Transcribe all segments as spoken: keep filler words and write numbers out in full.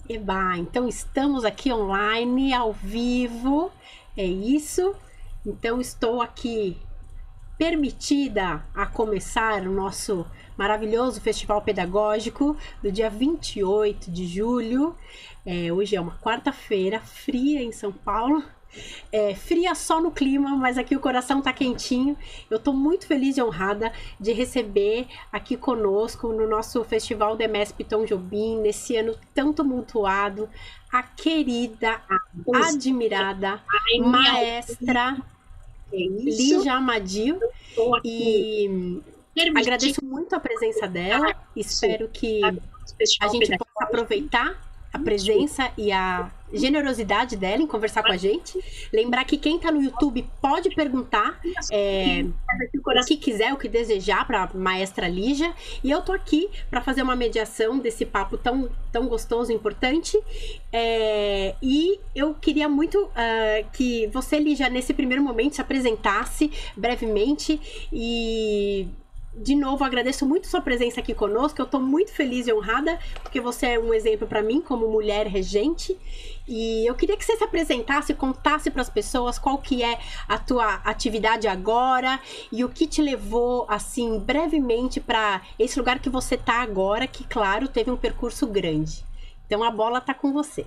Eba, então estamos aqui online, ao vivo, é isso. Então estou aqui permitida a começar o nosso maravilhoso festival pedagógico do dia vinte e oito de julho. É, hoje é uma quarta-feira, fria em São Paulo. É, fria só no clima, mas aqui o coração tá quentinho. Eu tô muito feliz e honrada de receber aqui conosco no nosso Festival Demesp Tom Jobim, nesse ano tão tumultuado, a querida, a admirada maestra Lígia Amadio. E agradeço muito a presença dela. Espero que a gente possa aproveitar a presença e a generosidade dela em conversar com a gente. Lembrar que quem está no YouTube pode perguntar é, o que quiser, o que desejar para a maestra Lígia. E eu tô aqui para fazer uma mediação desse papo tão, tão gostoso e importante. É, e eu queria muito uh, que você, Lígia, nesse primeiro momento se apresentasse brevemente e... De novo, agradeço muito sua presença aqui conosco. Eu estou muito feliz e honrada, porque você é um exemplo para mim como mulher regente. E eu queria que você se apresentasse, contasse para as pessoas qual que é a tua atividade agora e o que te levou, assim, brevemente para esse lugar que você está agora, que, claro, teve um percurso grande. Então, a bola está com você.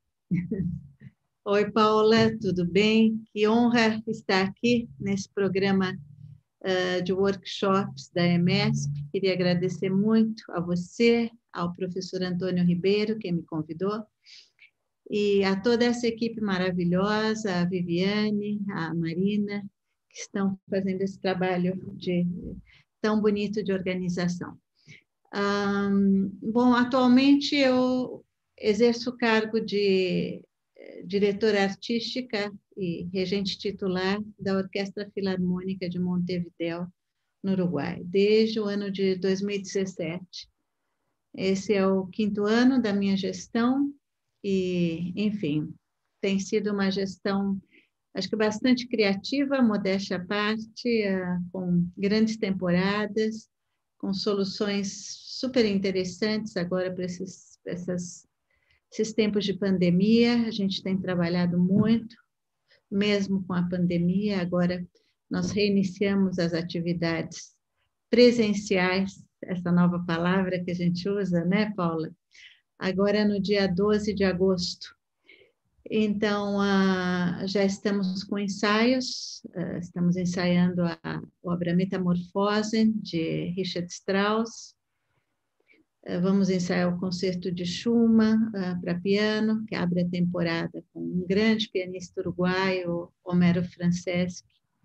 Oi, Paula, tudo bem? Que honra estar aqui nesse programa de workshops da EMESP. Queria agradecer muito a você, ao professor Antônio Ribeiro, que me convidou, e a toda essa equipe maravilhosa, a Viviane, a Marina, que estão fazendo esse trabalho de, tão bonito de organização. Um, bom, atualmente eu exerço o cargo de diretora artística e regente titular da Orquestra Filarmônica de Montevideo, no Uruguai, desde o ano de dois mil e dezessete. Esse é o quinto ano da minha gestão e, enfim, tem sido uma gestão, acho que bastante criativa, modéstia à parte, com grandes temporadas, com soluções super interessantes agora para esses, essas Esses tempos de pandemia. A gente tem trabalhado muito, mesmo com a pandemia. Agora nós reiniciamos as atividades presenciais, essa nova palavra que a gente usa, né, Paula? Agora no dia doze de agosto. Então, já estamos com ensaios, estamos ensaiando a obra Metamorfose, de Richard Strauss. Vamos ensaiar o concerto de Schumann uh, para piano, que abre a temporada com um grande pianista uruguaio, Homero Franceschi.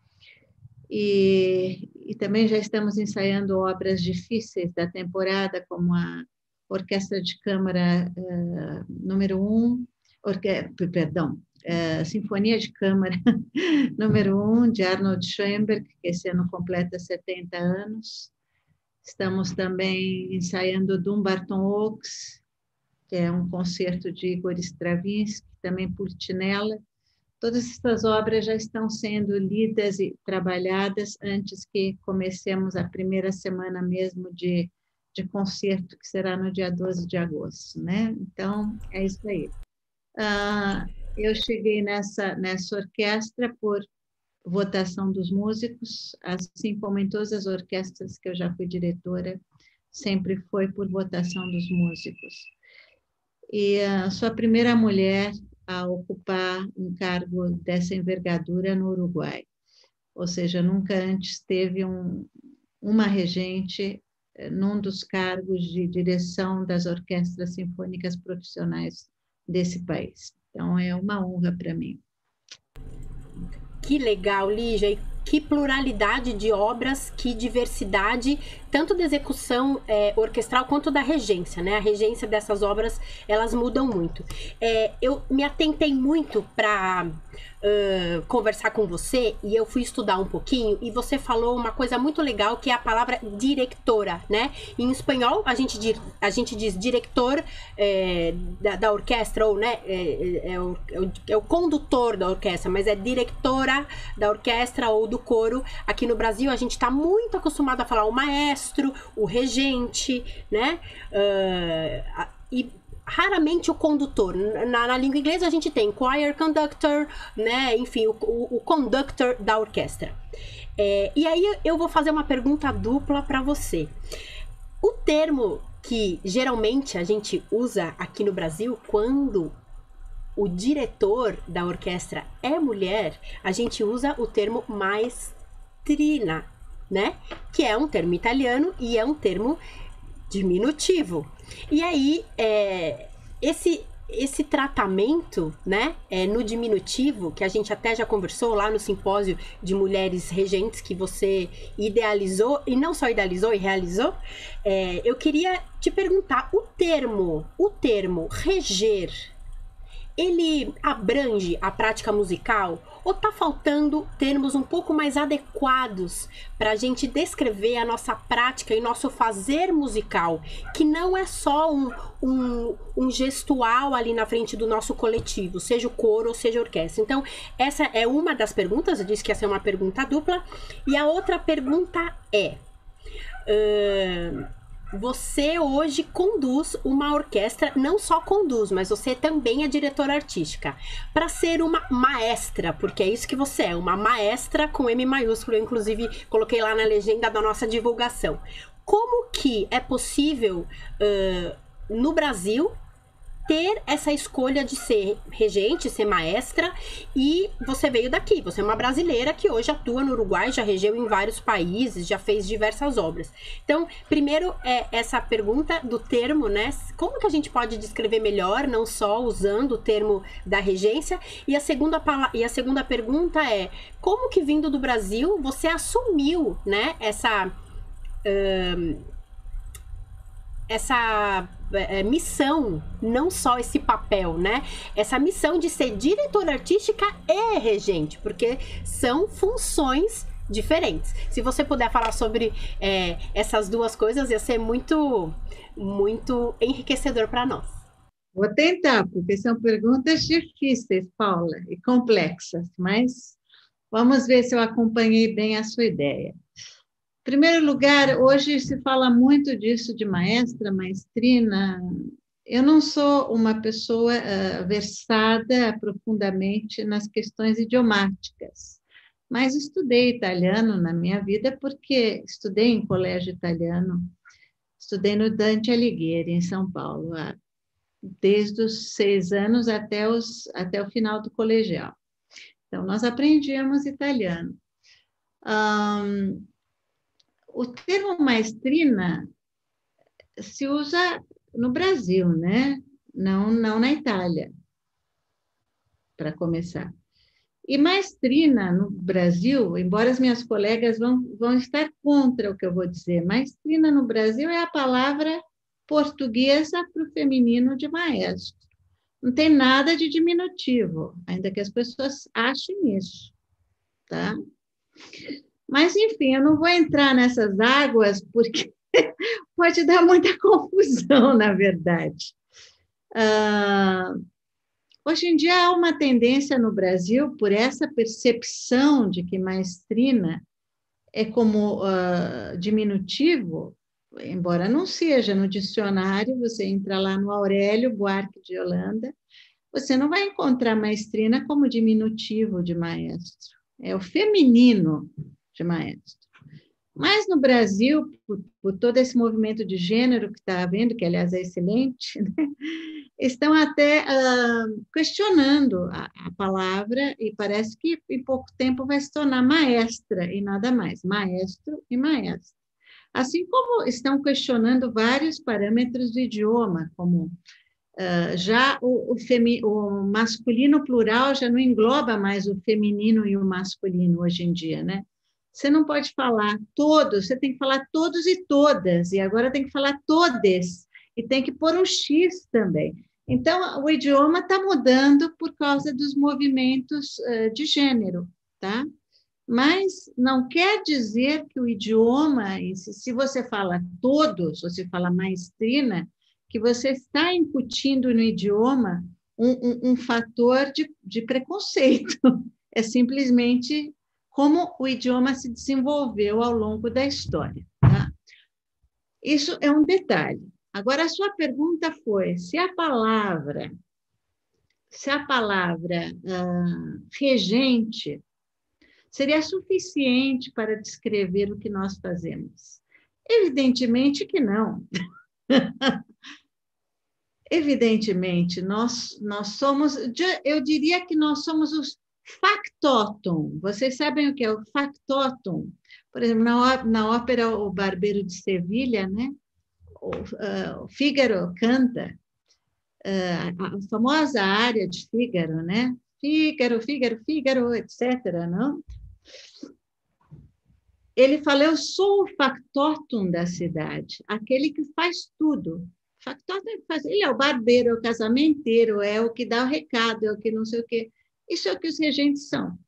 E, e também já estamos ensaiando obras difíceis da temporada, como a Orquestra de Câmara uh, número um, orque, perdão, uh, Sinfonia de Câmara número um, de Arnold Schoenberg, que esse ano completa setenta anos. Estamos também ensaiando Dumbarton Oaks, que é um concerto de Igor Stravinsky, também Pulcinella. Todas essas obras já estão sendo lidas e trabalhadas antes que comecemos a primeira semana mesmo de, de concerto, que será no dia doze de agosto, né? Então, é isso aí. Ah, eu cheguei nessa, nessa orquestra por votação dos músicos, assim como em todas as orquestras que eu já fui diretora, sempre foi por votação dos músicos. E uh, sou a primeira mulher a ocupar um cargo dessa envergadura no Uruguai, ou seja, nunca antes teve um, uma regente uh, num dos cargos de direção das orquestras sinfônicas profissionais desse país. Então, é uma honra para mim. Que legal, Lígia, e que pluralidade de obras, que diversidade, tanto da execução é, orquestral quanto da regência, né? A regência dessas obras, elas mudam muito. É, eu me atentei muito para uh, conversar com você e eu fui estudar um pouquinho e você falou uma coisa muito legal, que é a palavra directora, né? Em espanhol, a gente diz, a gente diz diretor é, da, da orquestra, ou, né? É, é, o, é o condutor da orquestra, mas é diretora da orquestra ou do coro. Aqui no Brasil, a gente está muito acostumado a falar o maestro, o regente, né? Uh, e raramente o condutor. Na, na língua inglesa a gente tem choir conductor, né? Enfim, o, o, o conductor da orquestra. É, e aí eu vou fazer uma pergunta dupla para você. O termo que geralmente a gente usa aqui no Brasil quando o diretor da orquestra é mulher, a gente usa o termo maestrina, né? Que é um termo italiano e é um termo diminutivo. E aí, é, esse, esse tratamento, né, é, no diminutivo, que a gente até já conversou lá no simpósio de mulheres regentes que você idealizou, e não só idealizou e realizou, é, eu queria te perguntar, o termo, o termo reger, ele abrange a prática musical ou tá faltando termos um pouco mais adequados para a gente descrever a nossa prática e nosso fazer musical, que não é só um, um, um gestual ali na frente do nosso coletivo, seja o coro ou seja a orquestra. Então, essa é uma das perguntas, eu disse que ia ser uma pergunta dupla, e a outra pergunta é... Uh, você hoje conduz uma orquestra, não só conduz, mas você também é diretora artística. Para ser uma maestra, porque é isso que você é, uma maestra com M maiúsculo, eu inclusive coloquei lá na legenda da nossa divulgação. Como que é possível, uh, no Brasil, ter essa escolha de ser regente, ser maestra, e você veio daqui, você é uma brasileira que hoje atua no Uruguai, já regeu em vários países, já fez diversas obras. Então, primeiro é essa pergunta do termo, né? Como que a gente pode descrever melhor, não só usando o termo da regência? E a segunda, e a segunda pergunta é, como que vindo do Brasil, você assumiu, né, essa... Um, essa é, missão, não só esse papel, né? Essa missão de ser diretora artística e regente, porque são funções diferentes. Se você puder falar sobre é, essas duas coisas, ia ser muito, muito enriquecedor para nós. Vou tentar, porque são perguntas difíceis, Paula, e complexas, mas vamos ver se eu acompanhei bem a sua ideia. Em primeiro lugar, hoje se fala muito disso de maestra, maestrina. Eu não sou uma pessoa uh, versada profundamente nas questões idiomáticas, mas estudei italiano na minha vida porque estudei em colégio italiano, estudei no Dante Alighieri, em São Paulo, desde os seis anos até, os, até o final do colegial. Então, nós aprendíamos italiano. Um, O termo maestrina se usa no Brasil, né? Não, não na Itália, para começar. E maestrina no Brasil, embora as minhas colegas vão, vão estar contra o que eu vou dizer, maestrina no Brasil é a palavra portuguesa para o feminino de maestro. Não tem nada de diminutivo, ainda que as pessoas achem isso, tá? Mas, enfim, eu não vou entrar nessas águas, porque pode dar muita confusão, na verdade. Ah, hoje em dia, há uma tendência no Brasil, por essa percepção de que maestrina é como uh, diminutivo, embora não seja no dicionário, você entra lá no Aurélio Buarque de Holanda, você não vai encontrar maestrina como diminutivo de maestro. É o feminino de maestro. Mas no Brasil, por, por todo esse movimento de gênero que está havendo, que aliás é excelente, né? Estão até uh, questionando a, a palavra e parece que em pouco tempo vai se tornar maestra e nada mais, maestro e maestra. Assim como estão questionando vários parâmetros do idioma, como uh, já o, o, femi, o masculino plural já não engloba mais o feminino e o masculino hoje em dia, né? Você não pode falar todos, você tem que falar todos e todas, e agora tem que falar todes, e tem que pôr um X também. Então, o idioma está mudando por causa dos movimentos uh, de gênero, tá? Mas não quer dizer que o idioma, se você fala todos, ou se fala maestrina, que você está incutindo no idioma um, um, um fator de, de preconceito. É simplesmente como o idioma se desenvolveu ao longo da história. Tá? Isso é um detalhe. Agora, a sua pergunta foi se a palavra, se a palavra ah, regente seria suficiente para descrever o que nós fazemos. Evidentemente que não. Evidentemente, nós, nós somos, eu diria que nós somos os factotum. Vocês sabem o que é o factotum? Por exemplo, na, na ópera O Barbeiro de Sevilha, né? o, uh, o Fígaro canta uh, a, a famosa área de Fígaro, né? Fígaro, Fígaro, Fígaro, etcétera. Não? Ele fala, eu sou o factotum da cidade, aquele que faz tudo. Factotum é que faz, ele é o barbeiro, é o casamenteiro, é o que dá o recado, é o que não sei o quê. Isso é o que os regentes são.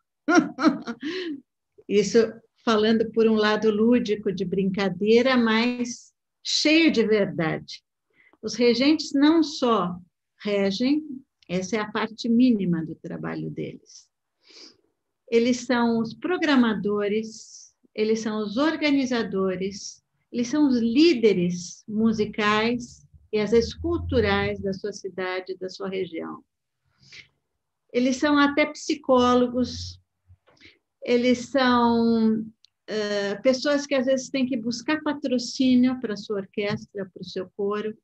Isso falando por um lado lúdico, de brincadeira, mas cheio de verdade. Os regentes não só regem, essa é a parte mínima do trabalho deles. Eles são os programadores, eles são os organizadores, eles são os líderes musicais e às vezes culturais da sua cidade, da sua região. Eles são até psicólogos, eles são uh, pessoas que às vezes têm que buscar patrocínio para a sua orquestra, para o seu coro.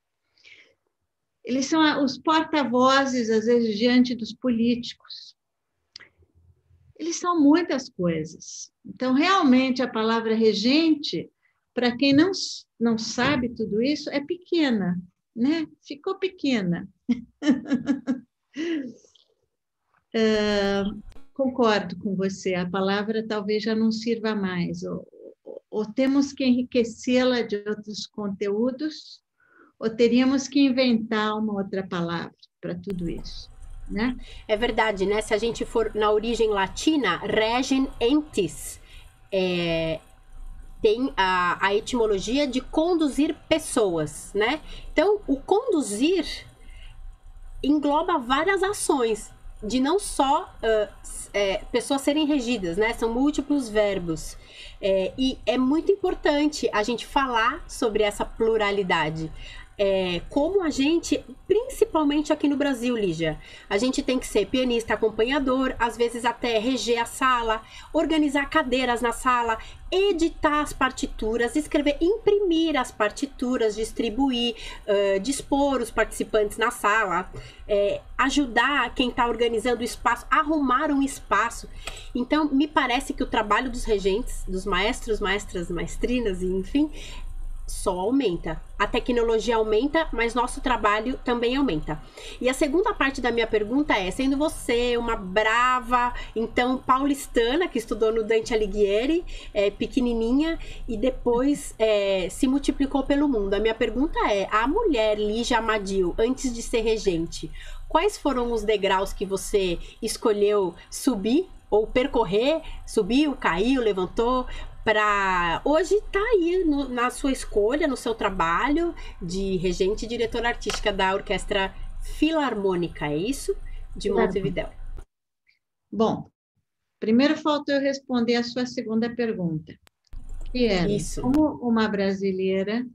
Eles são os porta-vozes, às vezes, diante dos políticos. Eles são muitas coisas. Então, realmente, a palavra regente, para quem não, não sabe tudo isso, é pequena, né? Ficou pequena. uh, concordo com você, a palavra talvez já não sirva mais, ou, ou, ou temos que enriquecê-la de outros conteúdos, ou teríamos que inventar uma outra palavra para tudo isso. Né? É verdade, né? Se a gente for na origem latina, regem entis, é, tem a, a etimologia de conduzir pessoas, né? Então, o conduzir engloba várias ações, de não só uh, é, pessoas serem regidas, né? São múltiplos verbos. É, e é muito importante a gente falar sobre essa pluralidade. É, como a gente, principalmente aqui no Brasil, Lígia, a gente tem que ser pianista acompanhador, às vezes até reger a sala, organizar cadeiras na sala, editar as partituras, escrever, imprimir as partituras, distribuir, uh, dispor os participantes na sala, é, ajudar quem está organizando o espaço, arrumar um espaço. Então, me parece que o trabalho dos regentes, dos maestros, maestras, maestrinas, enfim, só aumenta. A tecnologia aumenta, mas nosso trabalho também aumenta. E a segunda parte da minha pergunta é, sendo você uma brava, então, paulistana, que estudou no Dante Alighieri, é, pequenininha, e depois é, se multiplicou pelo mundo. A minha pergunta é, a mulher Lígia Amadil, antes de ser regente, quais foram os degraus que você escolheu subir ou percorrer? Subiu, caiu, levantou, para hoje tá aí no, na sua escolha, no seu trabalho de regente e diretora artística da Orquestra Filarmônica, é isso? De Montevidéu. Bom, primeiro falta eu responder a sua segunda pergunta, que era, isso. Como uma brasileira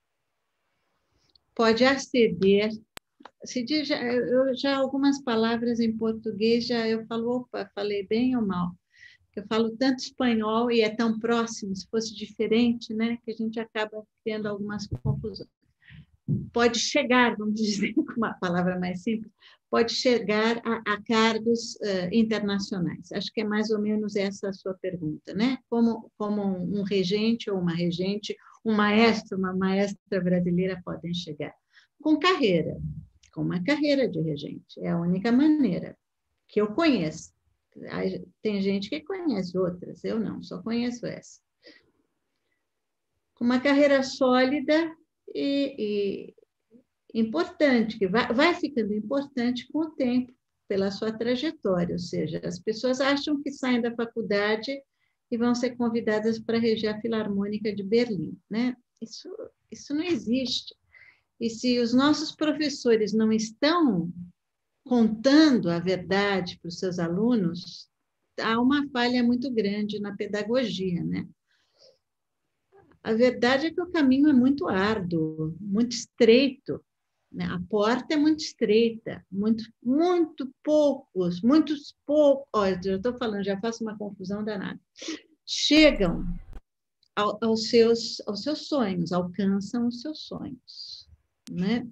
pode aceder, se diz, eu já algumas palavras em português, já eu falo, opa, falei bem ou mal? Eu falo tanto espanhol e é tão próximo, se fosse diferente, né, que a gente acaba tendo algumas confusões. Pode chegar, vamos dizer com uma palavra mais simples, pode chegar a, a cargos uh, internacionais. Acho que é mais ou menos essa a sua pergunta, né? Como, como um, um regente ou uma regente, um maestro, uma maestra brasileira podem chegar. Com carreira, com uma carreira de regente, é a única maneira que eu conheço. Tem gente que conhece outras, eu não, só conheço essa. Com uma carreira sólida e, e importante, que vai, vai ficando importante com o tempo, pela sua trajetória, ou seja, as pessoas acham que saem da faculdade e vão ser convidadas para reger a Filarmônica de Berlim, né? Isso, isso não existe. E se os nossos professores não estão contando a verdade para os seus alunos, há uma falha muito grande na pedagogia, né? A verdade é que o caminho é muito árduo, muito estreito, né? A porta é muito estreita, muito, muito poucos, muitos poucos, olha, já estou falando, já faço uma confusão danada, chegam ao, aos, seus, aos seus sonhos, alcançam os seus sonhos, né?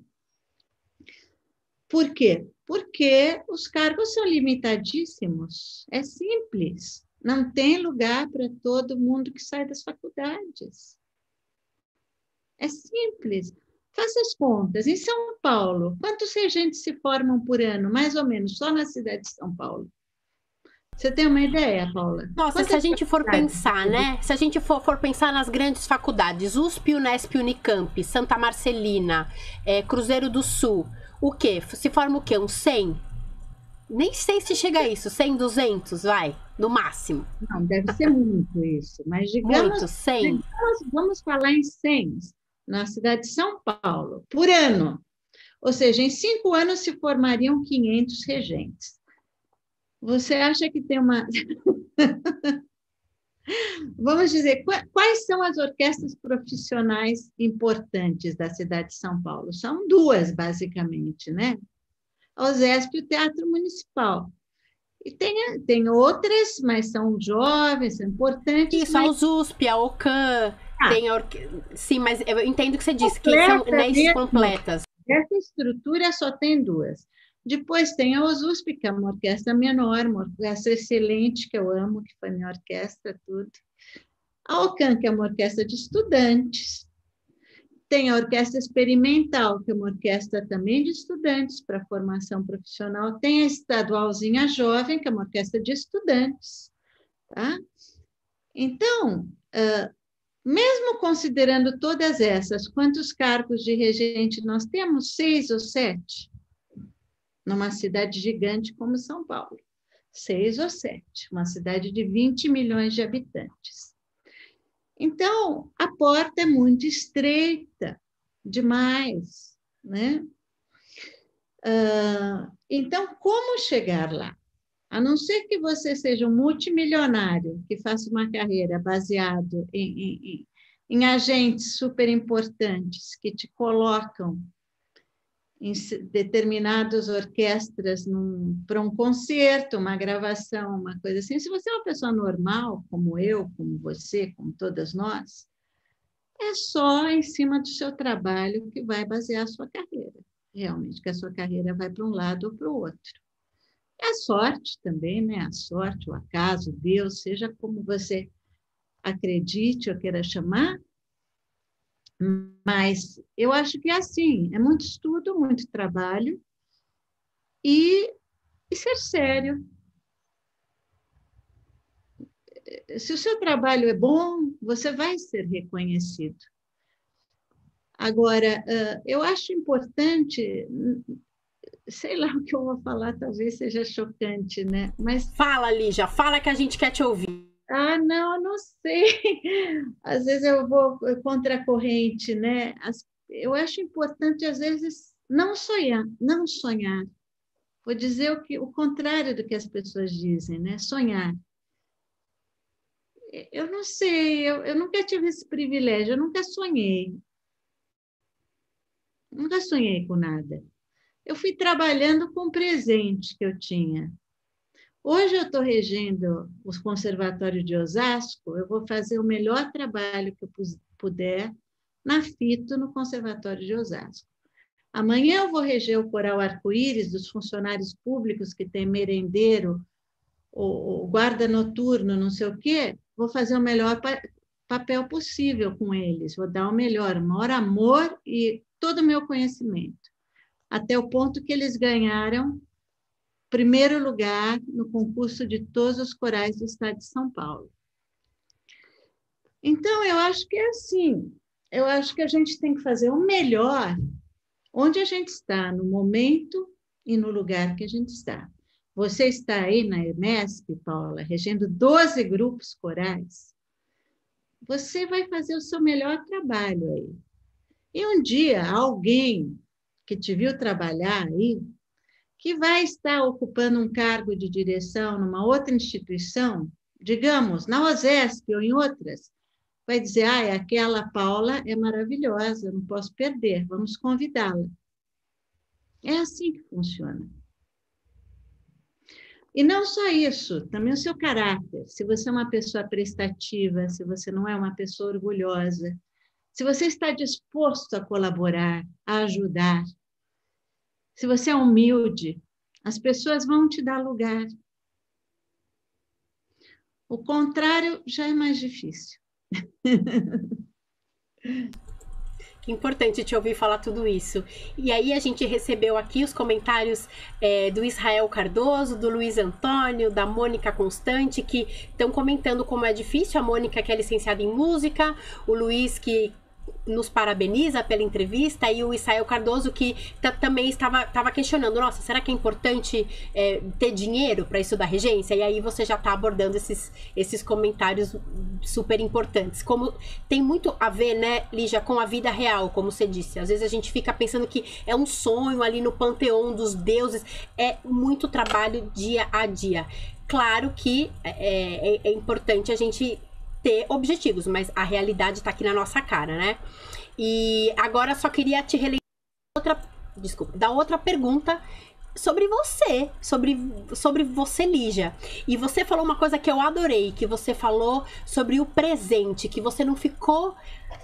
Por quê? Porque os cargos são limitadíssimos, é simples, não tem lugar para todo mundo que sai das faculdades. É simples. Faça as contas. Em São Paulo, quantos regentes se formam por ano? Mais ou menos, só na cidade de São Paulo. Você tem uma ideia, Paula? Nossa, Quantas se a gente for pensar, né? Se a gente for, for pensar nas grandes faculdades, U S P, Unesp, Unicamp, Santa Marcelina, é, Cruzeiro do Sul, o quê? Se forma o quê? Uns cem? Nem sei se chega a isso, cem, duzentos, vai, no máximo. Não, deve ser muito isso, mas digamos, Muito, cem. digamos vamos falar em cem, na cidade de São Paulo, por ano. Ou seja, em cinco anos se formariam quinhentos regentes. Você acha que tem uma... Vamos dizer, quais são as orquestras profissionais importantes da cidade de São Paulo? São duas, basicamente, né? A OSESP e o Teatro Municipal. E tem, tem outras, mas são jovens, são importantes. Isso, mas... a U S U S P, a OCAM, ah, tem a orque... Sim, mas eu entendo que você disse, que são né, completas. Essa estrutura só tem duas. Depois tem a O S U S P, que é uma orquestra menor, uma orquestra excelente, que eu amo, que foi minha orquestra, tudo. A OCAM, que é uma orquestra de estudantes. Tem a Orquestra Experimental, que é uma orquestra também de estudantes para formação profissional. Tem a Estadualzinha Jovem, que é uma orquestra de estudantes. Tá? Então, uh, mesmo considerando todas essas, quantos cargos de regente nós temos? Seis ou sete? Numa cidade gigante como São Paulo. Seis ou sete. Uma cidade de vinte milhões de habitantes. Então, a porta é muito estreita, demais, né? Uh, então, como chegar lá? A não ser que você seja um multimilionário, que faça uma carreira baseado em, em, em agentes super importantes que te colocam em determinadas orquestras para um concerto, uma gravação, uma coisa assim. Se você é uma pessoa normal, como eu, como você, como todas nós, é só em cima do seu trabalho que vai basear a sua carreira. Realmente, que a sua carreira vai para um lado ou para o outro. A sorte também, né? A sorte, o acaso, Deus, seja como você acredite ou queira chamar, mas eu acho que é assim, é muito estudo, muito trabalho e, e ser sério. Se o seu trabalho é bom, você vai ser reconhecido. Agora, eu acho importante, sei lá o que eu vou falar, talvez seja chocante, né? Mas... Fala, Lígia, fala que a gente quer te ouvir. Ah, não, eu não sei. Às vezes eu vou contra a corrente, né? Eu acho importante, às vezes, não sonhar, não sonhar. Vou dizer o, que, o contrário do que as pessoas dizem, né? Sonhar. Eu não sei, eu, eu nunca tive esse privilégio, eu nunca sonhei. Nunca sonhei com nada. Eu fui trabalhando com o presente que eu tinha. Hoje eu estou regendo os conservatórios de Osasco, eu vou fazer o melhor trabalho que eu puder na FITO, no Conservatório de Osasco. Amanhã eu vou reger o coral arco-íris dos funcionários públicos que tem merendeiro, o, o guarda noturno, não sei o quê, vou fazer o melhor pa papel possível com eles, vou dar o melhor, o maior amor e todo o meu conhecimento, até o ponto que eles ganharam primeiro lugar no concurso de todos os corais do estado de São Paulo. Então, eu acho que é assim, eu acho que a gente tem que fazer o melhor onde a gente está, no momento e no lugar que a gente está. Você está aí na EMESP, Paula, regendo doze grupos corais, você vai fazer o seu melhor trabalho aí. E um dia, alguém que te viu trabalhar aí, que vai estar ocupando um cargo de direção numa outra instituição, digamos, na OSESP ou em outras, vai dizer, ah, aquela Paula é maravilhosa, não posso perder, vamos convidá-la. É assim que funciona. E não só isso, também o seu caráter. Se você é uma pessoa prestativa, se você não é uma pessoa orgulhosa, se você está disposto a colaborar, a ajudar, se você é humilde, as pessoas vão te dar lugar. O contrário já é mais difícil. Que importante te ouvir falar tudo isso. E aí a gente recebeu aqui os comentários é, do Israel Cardoso, do Luiz Antônio, da Mônica Constante, que estão comentando como é difícil. A Mônica, que é licenciada em música, o Luiz, que nos parabeniza pela entrevista, e o Israel Cardoso, que também estava, estava questionando, nossa, será que é importante é, ter dinheiro para isso da regência? E aí você já está abordando esses, esses comentários super importantes. Como tem muito a ver, né, Lígia, com a vida real, como você disse. Às vezes a gente fica pensando que é um sonho ali no panteão dos deuses. É muito trabalho dia a dia. Claro que é, é, é importante a gente ter objetivos, mas a realidade está aqui na nossa cara, né? E agora só queria te relembrar outra, desculpa, da outra pergunta sobre você, sobre, sobre você, Lígia. E você falou uma coisa que eu adorei, que você falou sobre o presente, que você não ficou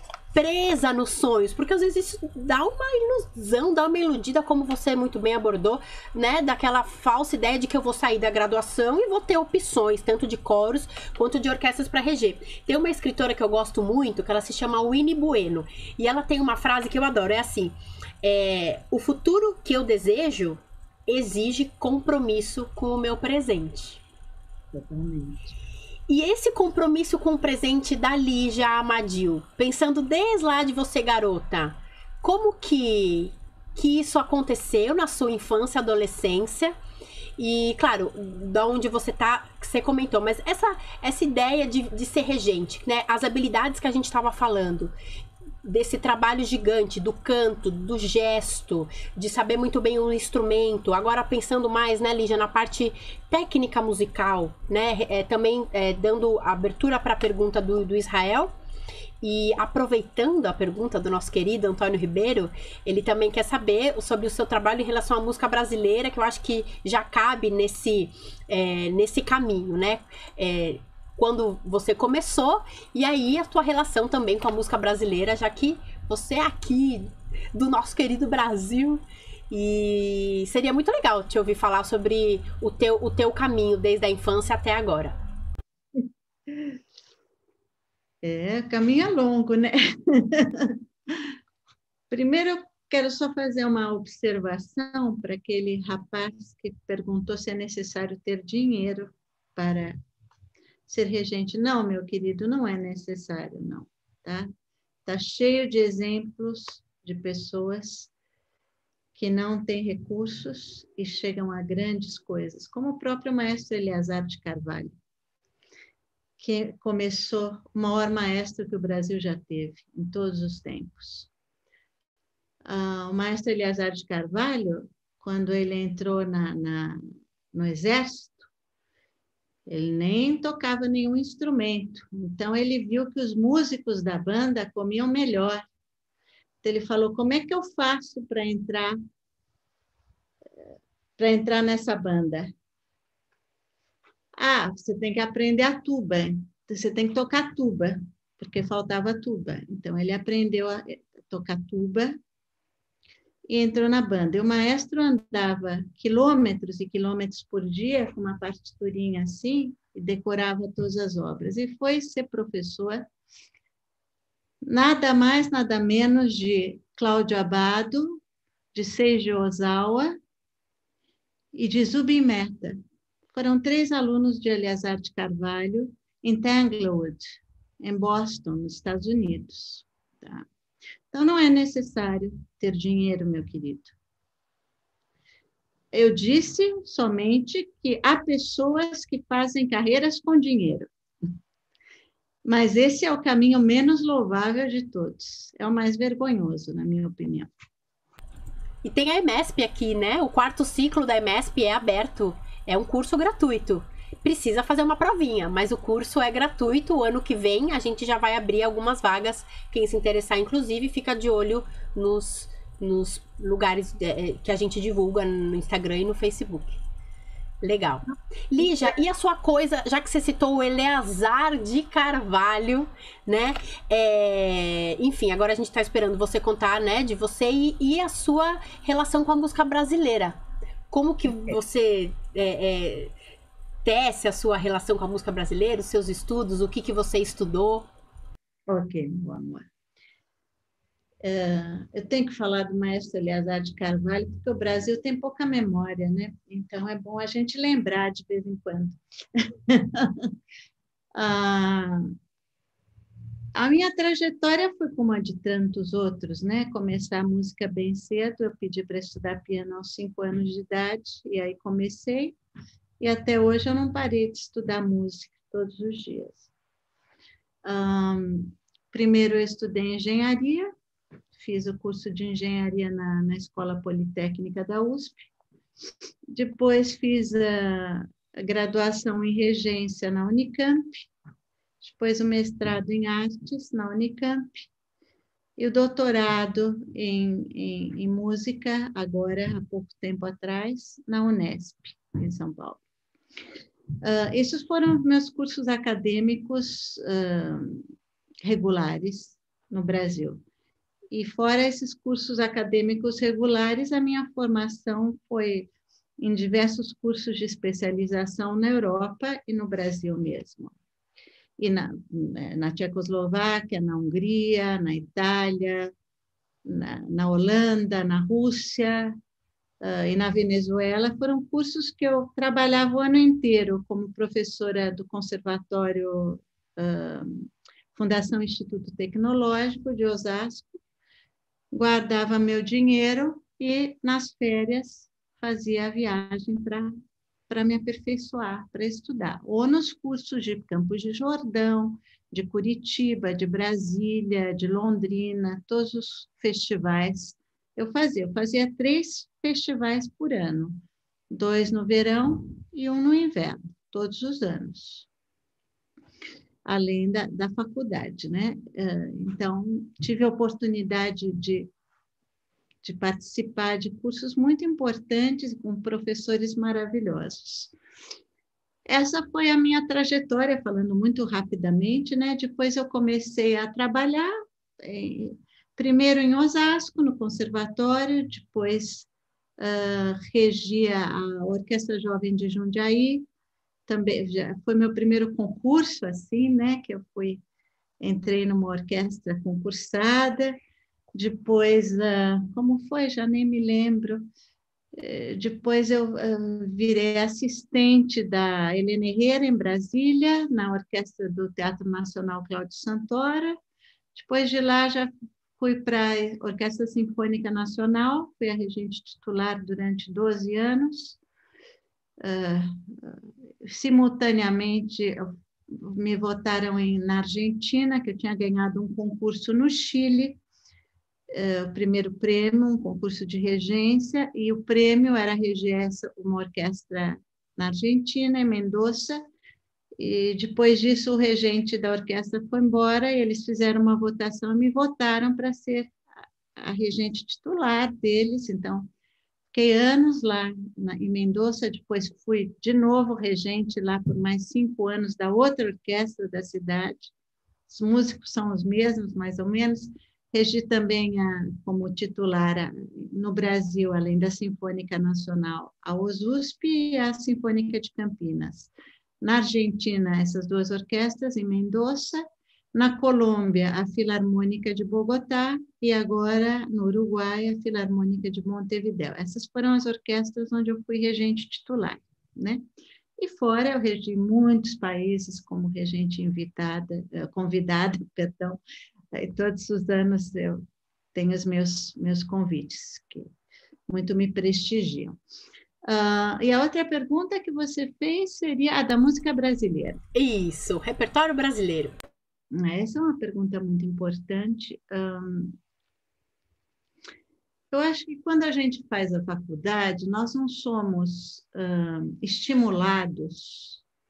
presa nos sonhos, porque às vezes isso dá uma ilusão, dá uma iludida, como você muito bem abordou, né, daquela falsa ideia de que eu vou sair da graduação e vou ter opções, tanto de coros quanto de orquestras para reger. Tem uma escritora que eu gosto muito, que ela se chama Winnie Bueno, e ela tem uma frase que eu adoro, é assim, é, o futuro que eu desejo exige compromisso com o meu presente. Totalmente. E esse compromisso com o presente da Lígia Amadil, pensando desde lá de você, garota, como que, que isso aconteceu na sua infância, adolescência? E, claro, da onde você tá, que você comentou, mas essa, essa ideia de, de ser regente, né? As habilidades que a gente estava falando, desse trabalho gigante, do canto, do gesto, de saber muito bem o instrumento. Agora pensando mais, né, Lígia, na parte técnica musical, né, é, também é, dando abertura para a pergunta do, do Israel, e aproveitando a pergunta do nosso querido Antônio Ribeiro, ele também quer saber sobre o seu trabalho em relação à música brasileira, que eu acho que já cabe nesse, é, nesse caminho, né, é, quando você começou, e aí a tua relação também com a música brasileira, já que você é aqui do nosso querido Brasil, e seria muito legal te ouvir falar sobre o teu, o teu caminho desde a infância até agora. É, caminho é longo, né? Primeiro, eu quero só fazer uma observação para aquele rapaz que perguntou se é necessário ter dinheiro para ser regente. Não, meu querido, não é necessário, não, tá? Tá cheio de exemplos de pessoas que não têm recursos e chegam a grandes coisas, como o próprio maestro Eleazar de Carvalho, que começou o maior maestro que o Brasil já teve em todos os tempos. Ah, o maestro Eleazar de Carvalho, quando ele entrou na, na, no exército, ele nem tocava nenhum instrumento. Então, ele viu que os músicos da banda comiam melhor. Então, ele falou, como é que eu faço para entrar, para entrar nessa banda? Ah, você tem que aprender a tuba. Você tem que tocar tuba, porque faltava tuba. Então, ele aprendeu a tocar tuba e entrou na banda. E o maestro andava quilômetros e quilômetros por dia com uma partiturinha assim e decorava todas as obras. E foi ser professor, nada mais, nada menos de Cláudio Abbado, de Seiji Ozawa e de Zubin Mehta. Foram três alunos de Eleazar de Carvalho em Tanglewood, em Boston, nos Estados Unidos. Tá? Então, não é necessário ter dinheiro, meu querido. Eu disse somente que há pessoas que fazem carreiras com dinheiro. Mas esse é o caminho menos louvável de todos. É o mais vergonhoso, na minha opinião. E tem a EMESP aqui, né? O quarto ciclo da EMESP é aberto. É um curso gratuito. precisa fazer uma provinha, mas o curso é gratuito. O ano que vem a gente já vai abrir algumas vagas. Quem se interessar, inclusive, fica de olho nos, nos lugares é, que a gente divulga no Instagram e no Facebook. Legal. Lígia, e a sua coisa, já que você citou o Eleazar de Carvalho, né? É, enfim, agora a gente tá esperando você contar, né, de você e, e a sua relação com a música brasileira. Como que você é, é, tece a sua relação com a música brasileira, os seus estudos, o que, que você estudou? Ok, meu amor. Uh, eu tenho que falar do maestro Eleazar de Carvalho, porque o Brasil tem pouca memória, né? Então é bom a gente lembrar de vez em quando. ah, a minha trajetória foi como a de tantos outros, né? Começar a música bem cedo, eu pedi para estudar piano aos cinco anos de idade, e aí comecei, e até hoje eu não parei de estudar música todos os dias. Um, primeiro eu estudei engenharia, fiz o curso de engenharia na, na Escola Politécnica da U S P. Depois fiz a, a graduação em regência na Unicamp. Depois o mestrado em artes na Unicamp. E o doutorado em, em, em música, agora, há pouco tempo atrás, na Unesp, em São Paulo. Uh, esses foram meus cursos acadêmicos uh, regulares no Brasil. E fora esses cursos acadêmicos regulares, a minha formação foi em diversos cursos de especialização na Europa e no Brasil mesmo. E na, na Tchecoslováquia, na Hungria, na Itália, na, na Holanda, na Rússia uh, e na Venezuela. Foram cursos que eu trabalhava o ano inteiro como professora do Conservatório uh, Fundação Instituto Tecnológico de Osasco. Guardava meu dinheiro e, nas férias, fazia a viagem para me aperfeiçoar, para estudar. Ou nos cursos de Campos de Jordão, de Curitiba, de Brasília, de Londrina, todos os festivais. Eu fazia, eu fazia três festivais por ano, dois no verão e um no inverno, todos os anos. Além da, da faculdade, né? Então, tive a oportunidade de, de participar de cursos muito importantes com professores maravilhosos. Essa foi a minha trajetória, falando muito rapidamente, né? Depois eu comecei a trabalhar, eh, primeiro em Osasco, no conservatório, depois uh, regia a Orquestra Jovem de Jundiaí. Também já foi meu primeiro concurso, assim, né? Que eu fui, entrei numa orquestra concursada. Depois, como foi? Já nem me lembro. Depois eu virei assistente da Helena Herrera, em Brasília, na orquestra do Teatro Nacional Cláudio Santoro. Depois de lá, já fui para a Orquestra Sinfônica Nacional, fui a regente titular durante doze anos. Uh, simultaneamente me votaram em, na Argentina, que eu tinha ganhado um concurso no Chile, uh, o primeiro prêmio, um concurso de regência, e o prêmio era reger uma orquestra na Argentina, em Mendoza, e depois disso o regente da orquestra foi embora, e eles fizeram uma votação e me votaram para ser a, a regente titular deles, então fiquei anos lá na, em Mendoza, depois fui de novo regente lá por mais cinco anos da outra orquestra da cidade. Os músicos são os mesmos, mais ou menos. Regi também a, como titular a, no Brasil, além da Sinfônica Nacional, a O S U S P e a Sinfônica de Campinas. Na Argentina, essas duas orquestras, em Mendoza. Na Colômbia, a Filarmônica de Bogotá, e agora, no Uruguai, a Filarmônica de Montevidéu. Essas foram as orquestras onde eu fui regente titular, né? E fora, eu regi muitos países como regente invitada, convidada, perdão. E todos os anos eu tenho os meus, meus convites, que muito me prestigiam. Uh, e a outra pergunta que você fez seria a da música brasileira. Isso, repertório brasileiro. Essa é uma pergunta muito importante. Eu acho que quando a gente faz a faculdade, nós não somos estimulados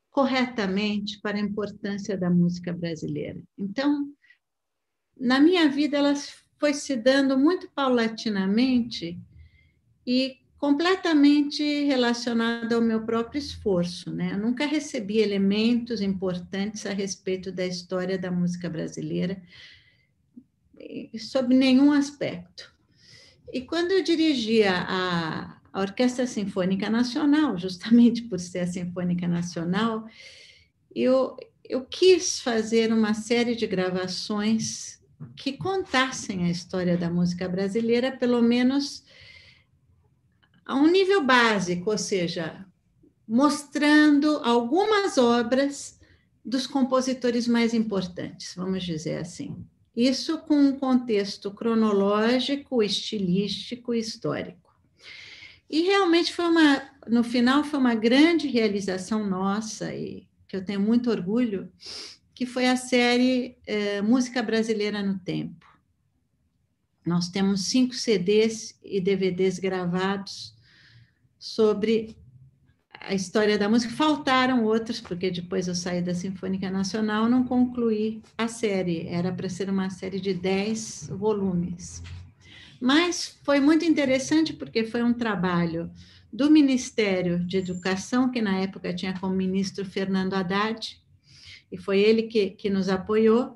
corretamente para a importância da música brasileira. Então, na minha vida, ela foi se dando muito paulatinamente e completamente relacionada ao meu próprio esforço, né? Eu nunca recebi elementos importantes a respeito da história da música brasileira, sob nenhum aspecto. E quando eu dirigia a, a Orquestra Sinfônica Nacional, justamente por ser a Sinfônica Nacional, eu, eu quis fazer uma série de gravações que contassem a história da música brasileira, pelo menos a um nível básico, ou seja, mostrando algumas obras dos compositores mais importantes, vamos dizer assim. Isso com um contexto cronológico, estilístico e histórico. E realmente foi uma, no final, foi uma grande realização nossa, e que eu tenho muito orgulho, que foi a série eh, Música Brasileira no Tempo. Nós temos cinco C Ds e D V Ds gravados sobre a história da música. Faltaram outros, porque depois eu saí da Sinfônica Nacional, não concluí a série. Era para ser uma série de dez volumes. Mas foi muito interessante, porque foi um trabalho do Ministério de Educação, que na época tinha como ministro Fernando Haddad, e foi ele que, que nos apoiou.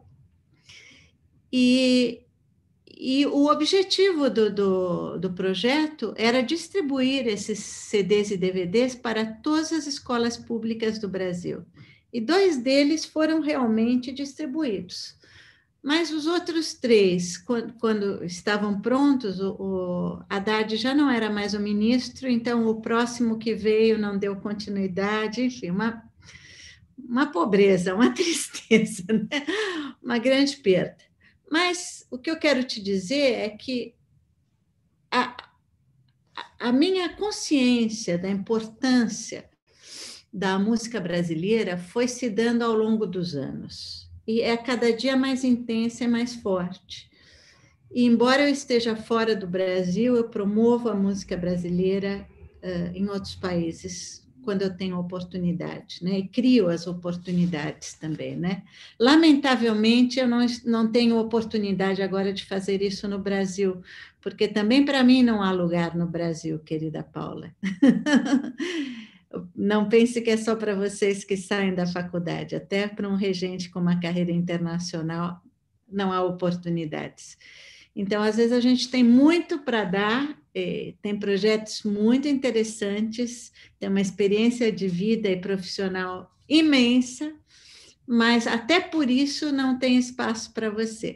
E E o objetivo do, do, do projeto era distribuir esses C Ds e D V Ds para todas as escolas públicas do Brasil. E dois deles foram realmente distribuídos. Mas os outros três, quando, quando estavam prontos, o, o Haddad já não era mais o ministro, então o próximo que veio não deu continuidade, enfim, uma, uma pobreza, uma tristeza, né? Uma grande perda. Mas o que eu quero te dizer é que a, a minha consciência da importância da música brasileira foi se dando ao longo dos anos. E é cada dia mais intensa e mais forte. E, embora eu esteja fora do Brasil, eu promovo a música brasileira uh, em outros países, quando eu tenho oportunidade, né? E crio as oportunidades também, né? Lamentavelmente, eu não, não tenho oportunidade agora de fazer isso no Brasil, porque também para mim não há lugar no Brasil, querida Paula. Não pense que é só para vocês que saem da faculdade, até para um regente com uma carreira internacional não há oportunidades. Então, às vezes, a gente tem muito para dar, tem projetos muito interessantes, tem uma experiência de vida e profissional imensa, mas até por isso não tem espaço para você.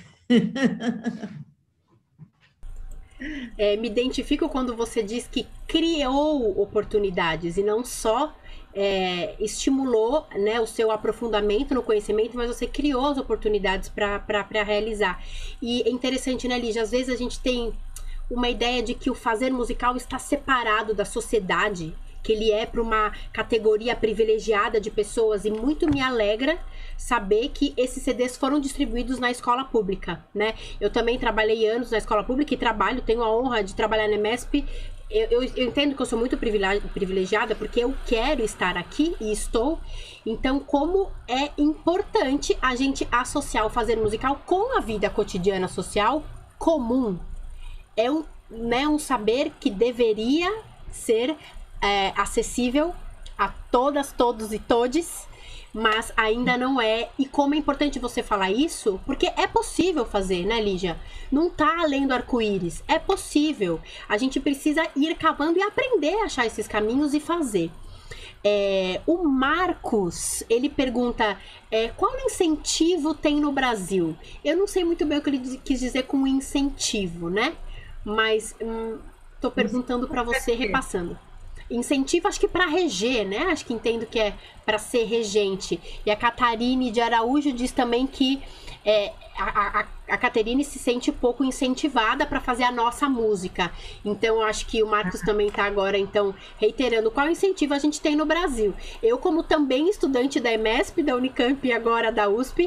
É, me identifico quando você diz que criou oportunidades e não só é, estimulou, né, o seu aprofundamento no conhecimento, mas você criou as oportunidades para realizar. E é interessante, né, Lígia? Às vezes a gente tem uma ideia de que o fazer musical está separado da sociedade, que ele é para uma categoria privilegiada de pessoas, e muito me alegra saber que esses C Ds foram distribuídos na escola pública, né? Eu também trabalhei anos na escola pública e trabalho, tenho a honra de trabalhar na EMESP. Eu, eu, eu entendo que eu sou muito privilegiada porque eu quero estar aqui e estou. Então, como é importante a gente associar o fazer musical com a vida cotidiana social comum. É um, né, um saber que deveria ser é, acessível a todas, todos e todes, mas ainda não é. E como é importante você falar isso, porque é possível fazer, né, Lígia? Não tá além do arco-íris, é possível. A gente precisa ir cavando e aprender a achar esses caminhos e fazer. É, o Marcos, ele pergunta, é, qual incentivo tem no Brasil? Eu não sei muito bem o que ele quis dizer com incentivo, né? Mas hum, tô perguntando para você, repassando. Incentivo, acho que para reger, né? Acho que entendo que é para ser regente. E a Catarine de Araújo diz também que é, a, a, a Catarine se sente pouco incentivada para fazer a nossa música. Então, acho que o Marcos também está agora, então, reiterando qual incentivo a gente tem no Brasil. Eu, como também estudante da EMESP, da Unicamp e agora da U S P,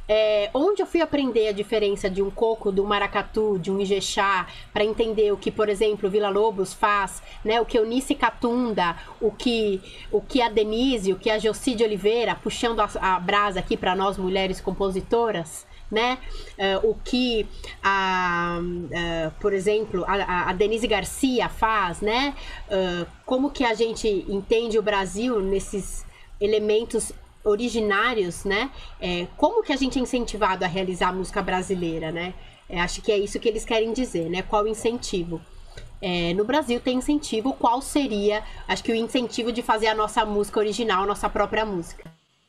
É, onde eu fui aprender a diferença de um coco, de um maracatu, de um ijexá, para entender o que, por exemplo, o Vila Lobos faz, né? O que Eunice Catunda, o que, o que a Denise, o que a Jossi de Oliveira, puxando a, a brasa aqui para nós mulheres compositoras, né? Uh, o que a, uh, por exemplo, a, a Denise Garcia faz, né? Uh, como que a gente entende o Brasil nesses elementos originários, né? É, como que a gente é incentivado a realizar a música brasileira, né? É, acho que é isso que eles querem dizer, né? Qual o incentivo? É, no Brasil tem incentivo, qual seria, acho que o incentivo de fazer a nossa música original, a nossa própria música?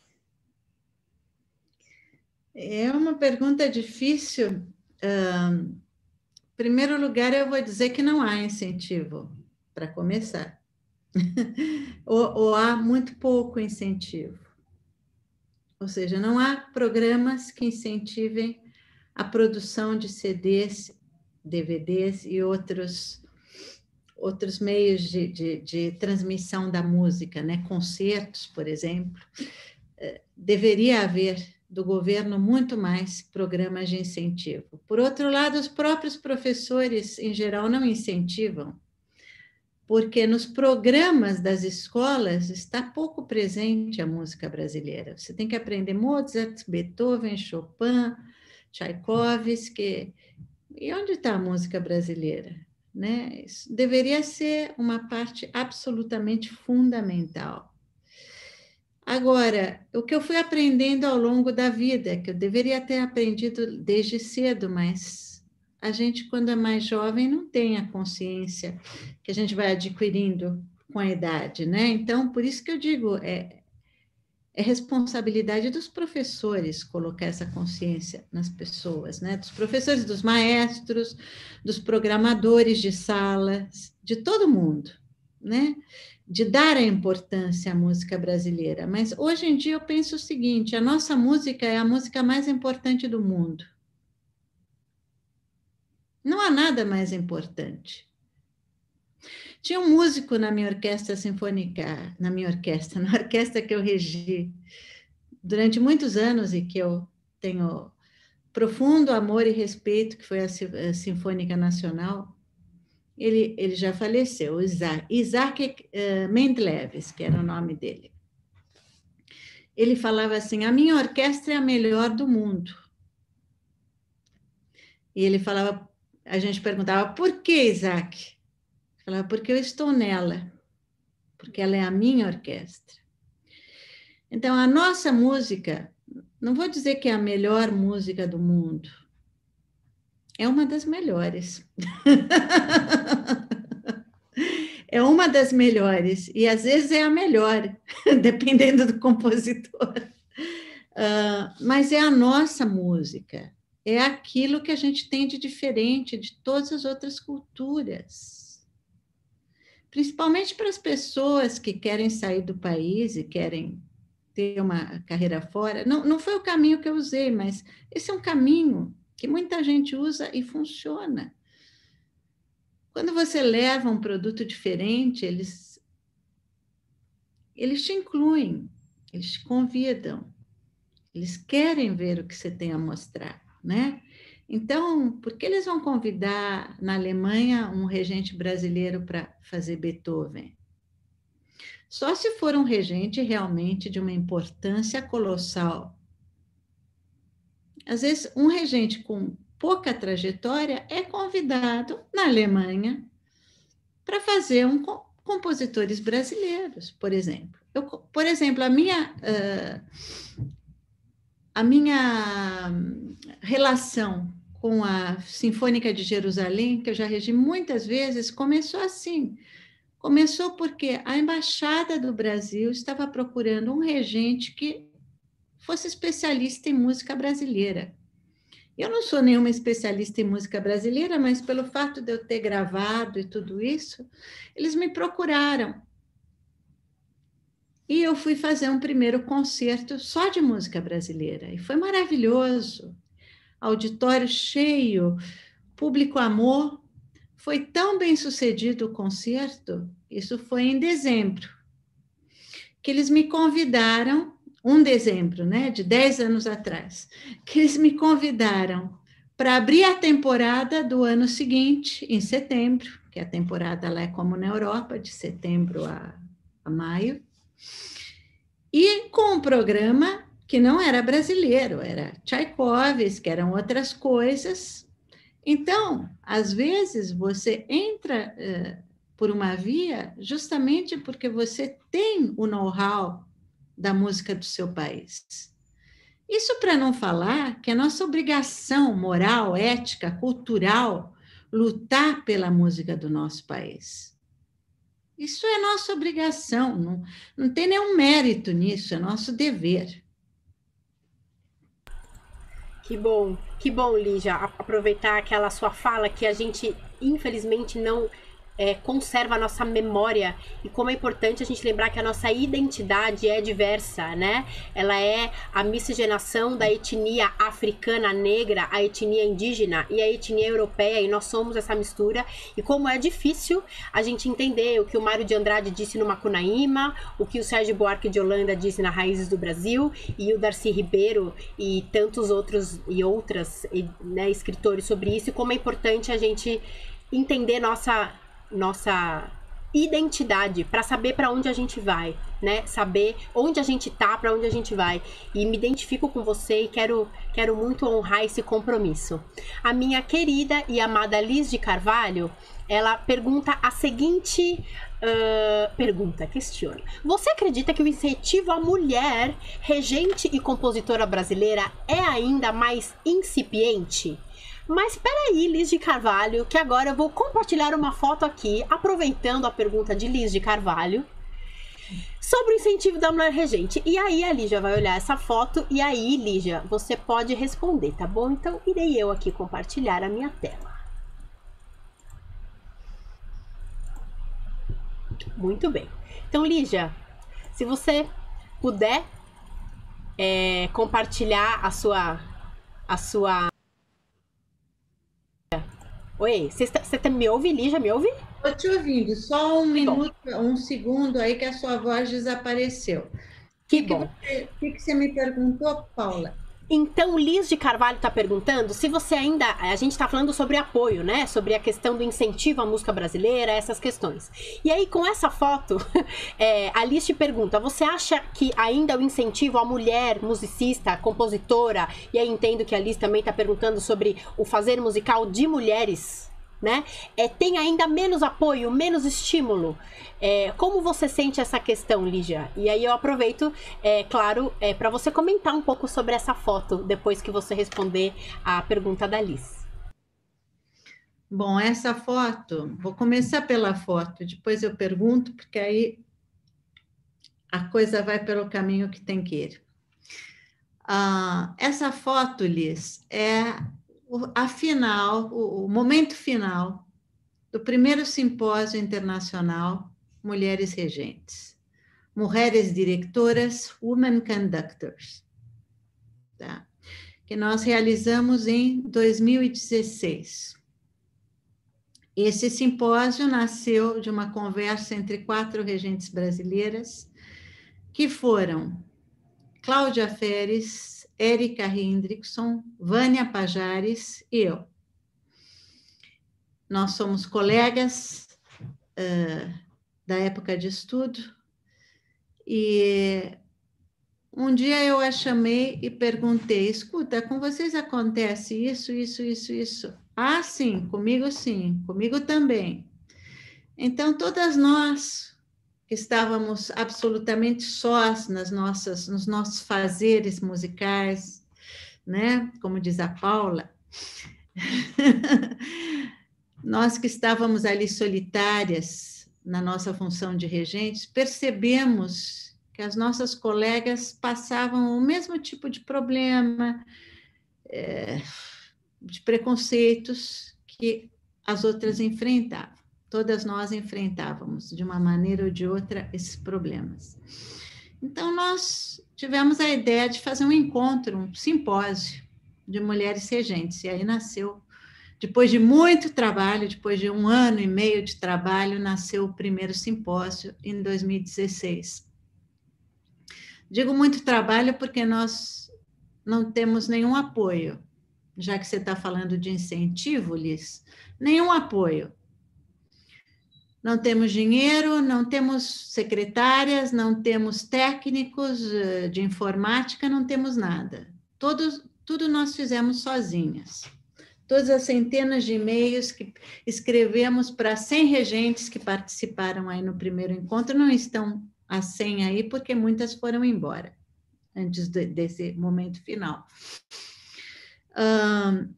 É uma pergunta difícil. Um, em primeiro lugar, eu vou dizer que não há incentivo, para começar. ou, ou há muito pouco incentivo. Ou seja, não há programas que incentivem a produção de C Ds, D V Ds e outros, outros meios de, de, de transmissão da música, né? Concertos, por exemplo. Deveria haver do governo muito mais programas de incentivo. Por outro lado, os próprios professores, em geral, não incentivam, porque nos programas das escolas está pouco presente a música brasileira. Você tem que aprender Mozart, Beethoven, Chopin, Tchaikovsky. E onde está a música brasileira? Né? Isso deveria ser uma parte absolutamente fundamental. Agora, o que eu fui aprendendo ao longo da vida, que eu deveria ter aprendido desde cedo, mas a gente, quando é mais jovem, não tem a consciência que a gente vai adquirindo com a idade, né? Então, por isso que eu digo, é, é responsabilidade dos professores colocar essa consciência nas pessoas, né? Dos professores, dos maestros, dos programadores de salas, de todo mundo, né? De dar a importância à música brasileira. Mas hoje em dia eu penso o seguinte: a nossa música é a música mais importante do mundo. Não há nada mais importante. Tinha um músico na minha orquestra sinfônica, na minha orquestra, na orquestra que eu regi durante muitos anos e que eu tenho profundo amor e respeito, que foi a Sinfônica Nacional. Ele, ele já faleceu, Isaac, Isaac uh, Mendeleev, que era o nome dele. Ele falava assim: a minha orquestra é a melhor do mundo. E ele falava, a gente perguntava, por que, Isaac? Ele falava, porque eu estou nela, porque ela é a minha orquestra. Então, a nossa música, não vou dizer que é a melhor música do mundo, é uma das melhores. É uma das melhores, e às vezes é a melhor, dependendo do compositor. Uh, mas é a nossa música, é aquilo que a gente tem de diferente de todas as outras culturas. Principalmente para as pessoas que querem sair do país e querem ter uma carreira fora. Não, não foi o caminho que eu usei, mas esse é um caminho que muita gente usa e funciona. Quando você leva um produto diferente, eles, eles te incluem, eles te convidam, eles querem ver o que você tem a mostrar, né? Então, por que eles vão convidar na Alemanha um regente brasileiro para fazer Beethoven? Só se for um regente realmente de uma importância colossal. Às vezes, um regente com pouca trajetória é convidado na Alemanha para fazer um compositores brasileiros, por exemplo. Eu, por exemplo, a minha, uh, a minha relação com a Sinfônica de Jerusalém, que eu já regi muitas vezes, começou assim. Começou porque a Embaixada do Brasil estava procurando um regente que fosse especialista em música brasileira. Eu não sou nenhuma especialista em música brasileira, mas pelo fato de eu ter gravado e tudo isso, eles me procuraram. E eu fui fazer um primeiro concerto só de música brasileira. E foi maravilhoso. Auditório cheio, público amor. Foi tão bem sucedido o concerto, isso foi em dezembro, que eles me convidaram, um dezembro, né, de dez anos atrás, que eles me convidaram para abrir a temporada do ano seguinte, em setembro, que a temporada lá é como na Europa, de setembro a, a maio, e com um programa que não era brasileiro, era Tchaikovsky, que eram outras coisas. Então, às vezes, você entra uh, por uma via justamente porque você tem o know-how da música do seu país. Isso para não falar que é nossa obrigação moral, ética, cultural, lutar pela música do nosso país. Isso é nossa obrigação, não, não tem nenhum mérito nisso, é nosso dever. Que bom, que bom, Lígia, aproveitar aquela sua fala que a gente, infelizmente, não é, conserva a nossa memória e como é importante a gente lembrar que a nossa identidade é diversa, né? Ela é a miscigenação da etnia africana negra, a etnia indígena e a etnia europeia, e nós somos essa mistura. E como é difícil a gente entender o que o Mário de Andrade disse no Macunaíma, o que o Sérgio Buarque de Holanda disse na Raízes do Brasil, e o Darcy Ribeiro e tantos outros e outras, né, escritores sobre isso, e como é importante a gente entender nossa nossa identidade para saber para onde a gente vai, né? Saber onde a gente tá, para onde a gente vai. E me identifico com você e quero quero muito honrar esse compromisso. A minha querida e amada Liz de Carvalho, ela pergunta a seguinte uh, pergunta, questiona. Você acredita que o incentivo à mulher regente e compositora brasileira é ainda mais incipiente? Mas peraí, Liz de Carvalho, que agora eu vou compartilhar uma foto aqui, aproveitando a pergunta de Liz de Carvalho, sobre o incentivo da mulher regente. E aí a Lígia vai olhar essa foto, e aí, Lígia, você pode responder, tá bom? Então, irei eu aqui compartilhar a minha tela. Muito bem. Então, Lígia, se você puder é, compartilhar a sua... A sua... Oi, você me ouve, Lígia? Me ouve? Estou te ouvindo, só um minuto, um segundo aí que a sua voz desapareceu. Que que bom. O que, que, que você me perguntou, Paula? Então, Liz de Carvalho está perguntando se você ainda... A gente está falando sobre apoio, né? Sobre a questão do incentivo à música brasileira, essas questões. E aí, com essa foto, é, a Liz te pergunta, você acha que ainda o incentivo à mulher musicista, compositora, e aí entendo que a Liz também está perguntando sobre o fazer musical de mulheres, né? É, tem ainda menos apoio, menos estímulo. É, como você sente essa questão, Lígia? E aí eu aproveito, é, claro, é, para você comentar um pouco sobre essa foto, depois que você responder a pergunta da Liz. Bom, essa foto, vou começar pela foto, depois eu pergunto, porque aí a coisa vai pelo caminho que tem que ir. Ah, essa foto, Liz, é a final, o, o momento final do primeiro simpósio internacional Mulheres Regentes, Mulheres Diretoras, Women Conductors, tá? Que nós realizamos em dois mil e dezesseis. Esse simpósio nasceu de uma conversa entre quatro regentes brasileiras, que foram Cláudia Feres, Érica Hendrickson, Vânia Pajares e eu. Nós somos colegas uh, da época de estudo, e um dia eu a chamei e perguntei, escuta, com vocês acontece isso, isso, isso, isso? Ah, sim, comigo sim, comigo também. Então, todas nós que estávamos absolutamente sós nas nossas, nos nossos fazeres musicais, né? Como diz a Paula, nós que estávamos ali solitárias na nossa função de regentes, percebemos que as nossas colegas passavam o mesmo tipo de problema, é, de preconceitos que as outras enfrentavam. Todas nós enfrentávamos, de uma maneira ou de outra, esses problemas. Então, nós tivemos a ideia de fazer um encontro, um simpósio de mulheres regentes, e aí nasceu, depois de muito trabalho, depois de um ano e meio de trabalho, nasceu o primeiro simpósio em dois mil e dezesseis. Digo muito trabalho porque nós não temos nenhum apoio, já que você está falando de incentivo, Liz, nenhum apoio. Não temos dinheiro, não temos secretárias, não temos técnicos de informática, não temos nada. Todos, tudo nós fizemos sozinhas. Todas as centenas de e-mails que escrevemos para cem regentes que participaram aí no primeiro encontro, não estão a cem aí, porque muitas foram embora, antes de, desse momento final. Um,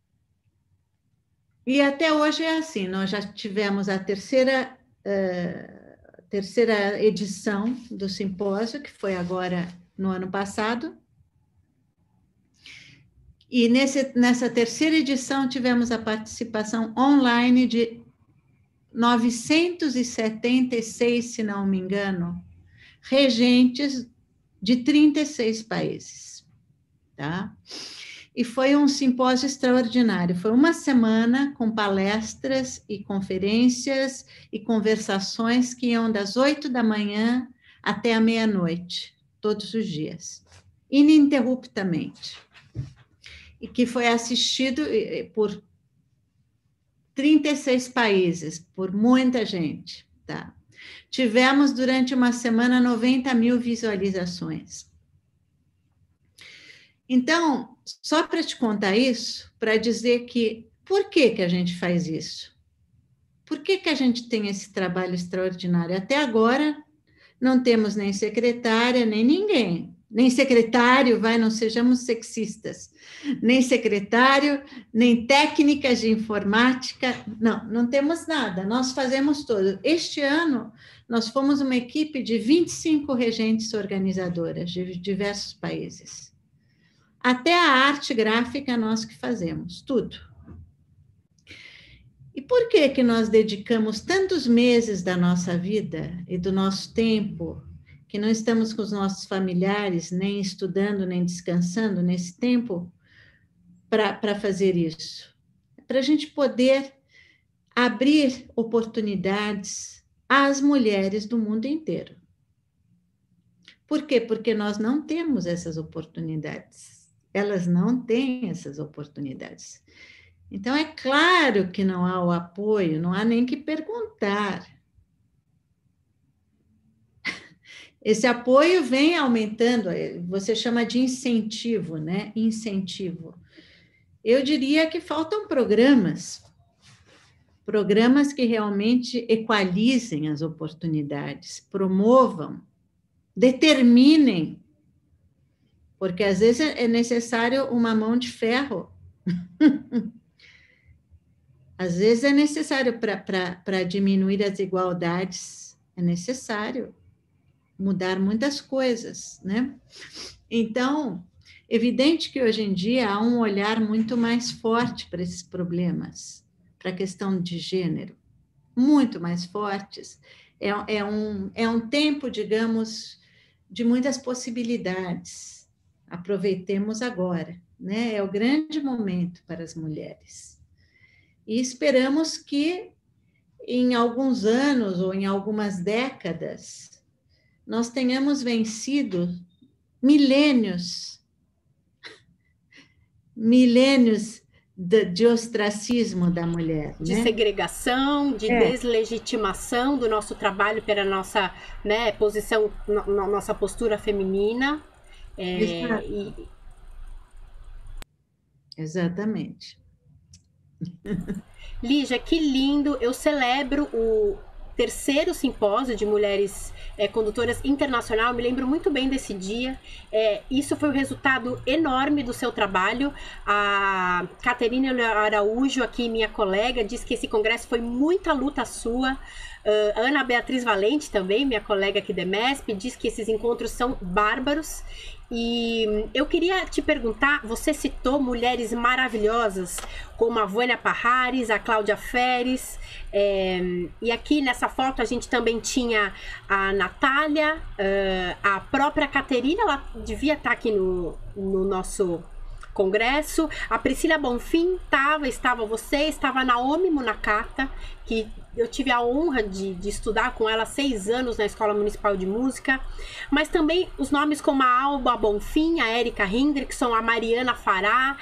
E até hoje é assim, nós já tivemos a terceira, uh, terceira edição do simpósio, que foi agora no ano passado. E nesse, nessa terceira edição tivemos a participação online de novecentos e setenta e seis, se não me engano, regentes de trinta e seis países, tá? E foi um simpósio extraordinário. Foi uma semana com palestras e conferências e conversações que iam das oito da manhã até a meia-noite, todos os dias, ininterruptamente. E que foi assistido por trinta e seis países, por muita gente, tá? Tivemos, durante uma semana, noventa mil visualizações. Então, só para te contar isso, para dizer que, por que que a gente faz isso? Por que que a gente tem esse trabalho extraordinário? Até agora, não temos nem secretária, nem ninguém. Nem secretário, vai, não sejamos sexistas. Nem secretário, nem técnicas de informática. Não, não temos nada, nós fazemos tudo. Este ano, nós fomos uma equipe de vinte e cinco regentes organizadoras de diversos países. Até a arte gráfica nós que fazemos, tudo. E por que que nós dedicamos tantos meses da nossa vida e do nosso tempo, que não estamos com os nossos familiares, nem estudando, nem descansando nesse tempo, para fazer isso? Para a gente poder abrir oportunidades às mulheres do mundo inteiro. Por quê? Porque nós não temos essas oportunidades. Elas não têm essas oportunidades. Então, é claro que não há o apoio, não há nem que perguntar. Esse apoio vem aumentando, você chama de incentivo, né? Incentivo. Eu diria que faltam programas, programas que realmente equalizem as oportunidades, promovam, determinem, porque às vezes é necessário uma mão de ferro. Às vezes é necessário para diminuir as desigualdades, é necessário mudar muitas coisas, né? Então, evidente que hoje em dia há um olhar muito mais forte para esses problemas, para a questão de gênero, muito mais fortes. É, é, um, é um tempo, digamos, de muitas possibilidades. Aproveitemos agora, né? É o grande momento para as mulheres. E esperamos que em alguns anos ou em algumas décadas nós tenhamos vencido milênios, milênios de, de ostracismo da mulher, de né? segregação, de é. deslegitimação do nosso trabalho pela nossa, né, posição, no, no, nossa postura feminina. É, e... Exatamente. Lígia, que lindo! Eu celebro o terceiro simpósio de mulheres é, condutoras internacional. Eu me lembro muito bem desse dia. É, isso foi um resultado enorme do seu trabalho. A Caterina Araújo, aqui minha colega, disse que esse congresso foi muita luta sua. Uh, Ana Beatriz Valente também, minha colega aqui da MESP, diz que esses encontros são bárbaros. E eu queria te perguntar, você citou mulheres maravilhosas, como a Vânia Parrares, a Cláudia Feres, é, e aqui nessa foto a gente também tinha a Natália, uh, a própria Caterina, ela devia estar aqui no, no nosso congresso, a Priscila Bonfim estava, estava você, estava a Naomi Munakata, que eu tive a honra de, de estudar com ela seis anos na Escola Municipal de Música, mas também os nomes como a Alba Bonfim, a Érica Hendrickson, a Mariana Fará,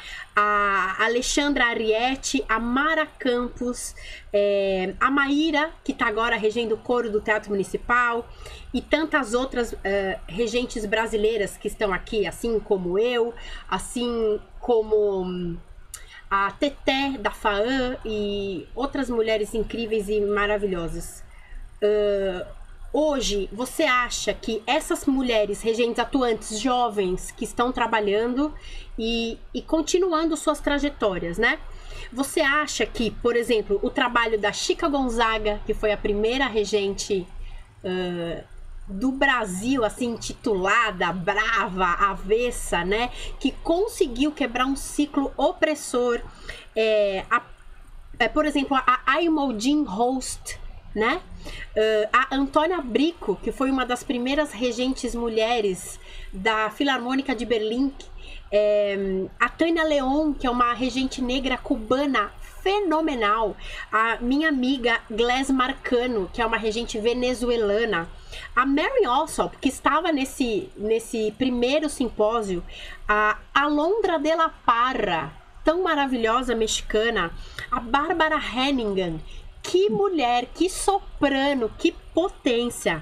a Alexandra Arietti, a Mara Campos, é, a Maíra, que está agora regendo o coro do Teatro Municipal, e tantas outras uh, regentes brasileiras que estão aqui, assim como eu, assim como a Teté da FAAM e outras mulheres incríveis e maravilhosas. Uh, hoje, você acha que essas mulheres regentes atuantes, jovens, que estão trabalhando e, e continuando suas trajetórias, né? Você acha que, por exemplo, o trabalho da Chica Gonzaga, que foi a primeira regente uh, do Brasil, assim, titulada, brava, avessa, né? Que conseguiu quebrar um ciclo opressor. É, a, é, por exemplo, a Aimodine Host, né? Uh, a Antônia Bricco, que foi uma das primeiras regentes mulheres da Filarmônica de Berlim. É, a Tânia Leon, que é uma regente negra cubana fenomenal. A minha amiga Gles Marcano, que é uma regente venezuelana. A Mary Alsop, que estava nesse, nesse primeiro simpósio. A Alondra de la Parra, tão maravilhosa, mexicana. A Bárbara Hennigan, que mulher, que soprano, que potência.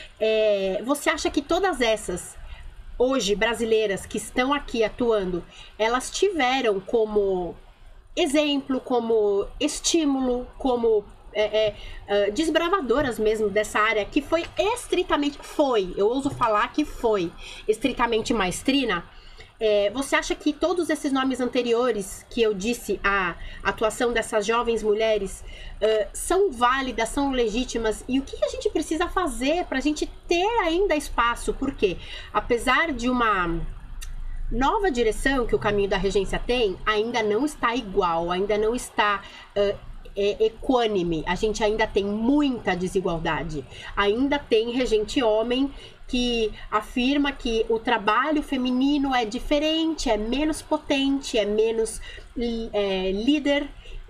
É, você acha que todas essas, hoje, brasileiras, que estão aqui atuando, elas tiveram como exemplo, como estímulo, como é, é, uh, desbravadoras mesmo dessa área, que foi estritamente, foi, eu ouso falar que foi, estritamente maestrina? É, você acha que todos esses nomes anteriores que eu disse, a atuação dessas jovens mulheres, uh, são válidas, são legítimas? E o que a gente precisa fazer para a gente ter ainda espaço? Porque, apesar de uma nova direção que o caminho da regência tem, ainda não está igual, ainda não está uh, é, equânime. A gente ainda tem muita desigualdade. Ainda tem regente homem que afirma que o trabalho feminino é diferente, é menos potente, é menos é, líder.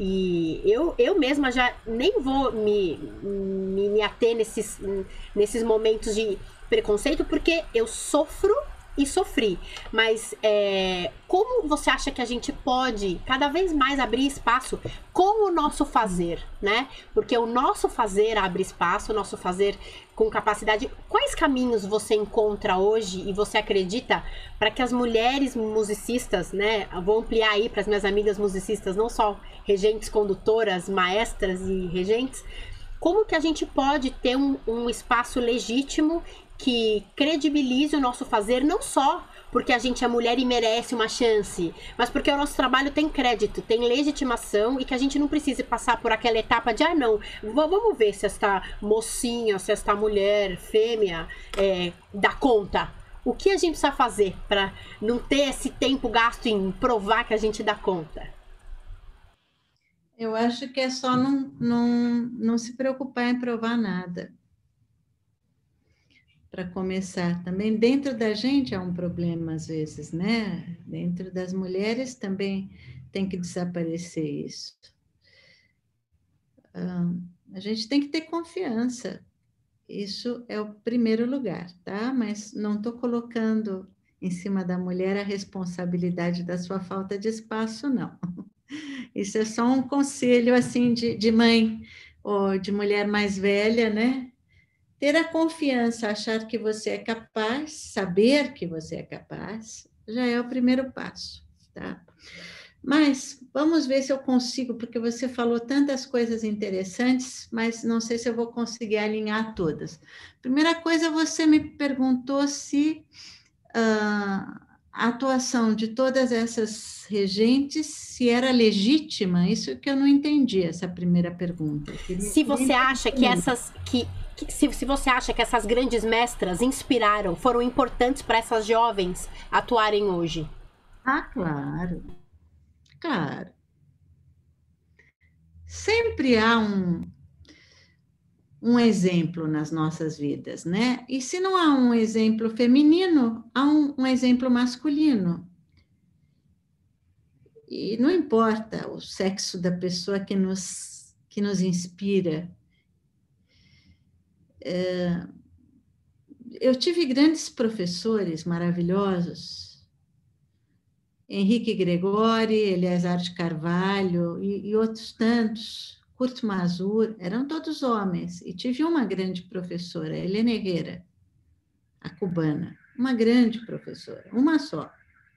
E eu, eu mesma já nem vou me, me, me ater nesses, nesses momentos de preconceito, porque eu sofro e sofri. Mas é, como você acha que a gente pode cada vez mais abrir espaço com o nosso fazer, né? Porque o nosso fazer abre espaço, o nosso fazer com capacidade. Quais caminhos você encontra hoje e você acredita para que as mulheres musicistas, né? Vou ampliar aí para as minhas amigas musicistas, não só regentes, condutoras, maestras e regentes. Como que a gente pode ter um, um espaço legítimo que credibilize o nosso fazer, não só porque a gente é mulher e merece uma chance, mas porque o nosso trabalho tem crédito, tem legitimação, e que a gente não precise passar por aquela etapa de, ah, não, vamos ver se esta mocinha, se esta mulher, fêmea, é, dá conta. O que a gente precisa fazer para não ter esse tempo gasto em provar que a gente dá conta? Eu acho que é só não, não, não se preocupar em provar nada. Para começar, também dentro da gente há um problema às vezes, né? Dentro das mulheres também tem que desaparecer isso. Ah, a gente tem que ter confiança. Isso é o primeiro lugar, tá? Mas não estou colocando em cima da mulher a responsabilidade da sua falta de espaço, não. Isso é só um conselho, assim, de, de mãe ou de mulher mais velha, né? Ter a confiança, achar que você é capaz, saber que você é capaz, já é o primeiro passo, tá? Mas vamos ver se eu consigo, porque você falou tantas coisas interessantes, mas não sei se eu vou conseguir alinhar todas. Primeira coisa, você me perguntou se uh, a atuação de todas essas regentes, se era legítima. Isso que eu não entendi, essa primeira pergunta. Se você acha que essas... que Se, se você acha que essas grandes mestras inspiraram, foram importantes para essas jovens atuarem hoje? Ah, claro. Claro. Sempre há um, um exemplo nas nossas vidas, né? E se não há um exemplo feminino, há um, um exemplo masculino. E não importa o sexo da pessoa que nos, que nos inspira, é, eu tive grandes professores maravilhosos, Henrique Gregori, Eleazar de Carvalho e, e outros tantos, Kurt Masur, eram todos homens. E tive uma grande professora, Helena Herrera, a cubana, uma grande professora, uma só.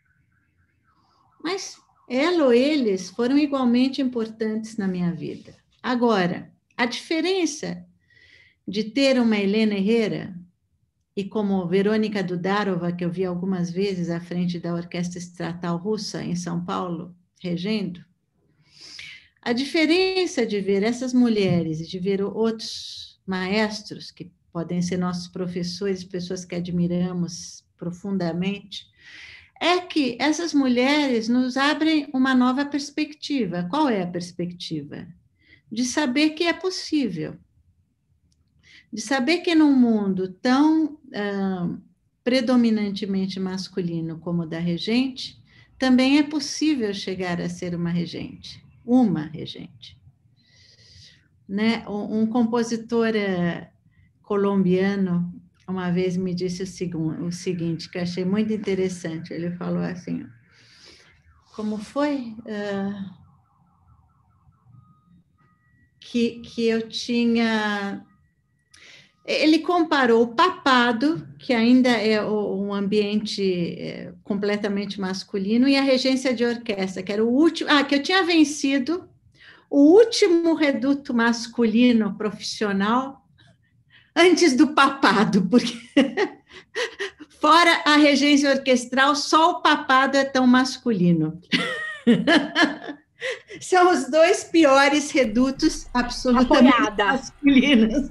Mas ela ou eles foram igualmente importantes na minha vida. Agora, a diferença de ter uma Helena Herrera e como Verônica Dudarova, que eu vi algumas vezes à frente da Orquestra Estatal Russa em São Paulo, regendo, a diferença de ver essas mulheres e de ver outros maestros, que podem ser nossos professores, pessoas que admiramos profundamente, é que essas mulheres nos abrem uma nova perspectiva. Qual é a perspectiva? De saber que é possível. De saber que num mundo tão ah, predominantemente masculino como o da regente, também é possível chegar a ser uma regente, uma regente. Né? Um, um compositor uh, colombiano uma vez me disse o, segundo, o seguinte, que eu achei muito interessante. Ele falou assim, como foi? Uh, que, que eu tinha... Ele comparou o papado, que ainda é um ambiente completamente masculino, e a regência de orquestra, que era o último... Ah, que eu tinha vencido o último reduto masculino profissional antes do papado, porque fora a regência orquestral, só o papado é tão masculino. São os dois piores redutos absolutamente Apoiada. masculinos.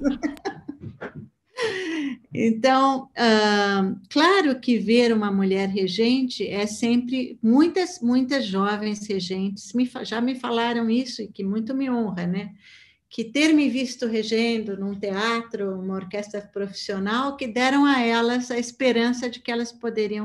Então, uh, claro que ver uma mulher regente é sempre... Muitas, muitas jovens regentes me, já me falaram isso, e que muito me honra, né? Que ter me visto regendo num teatro, uma orquestra profissional, que deram a elas a esperança de que elas poderiam